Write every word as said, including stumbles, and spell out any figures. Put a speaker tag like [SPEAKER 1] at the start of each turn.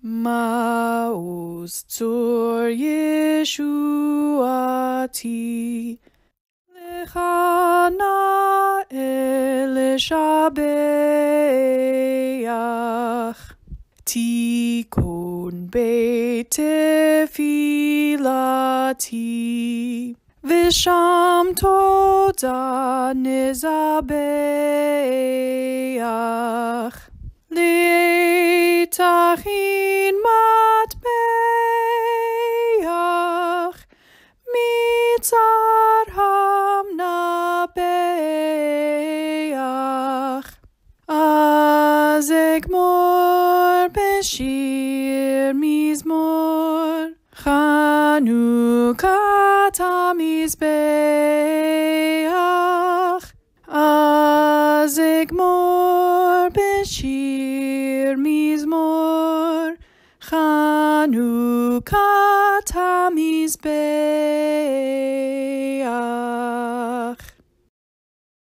[SPEAKER 1] Maoz Tzur Yeshuati Lechana Elishabeach Tikun Beit Tefilati Visham Toda Nizabeach Leitachin Matbeach Mitzar Hamnabeach Azegmor Beshir Mizmor Chanukah Tamizbeach Azegmor Beshir Mizmor Chanukah Tamizbeach.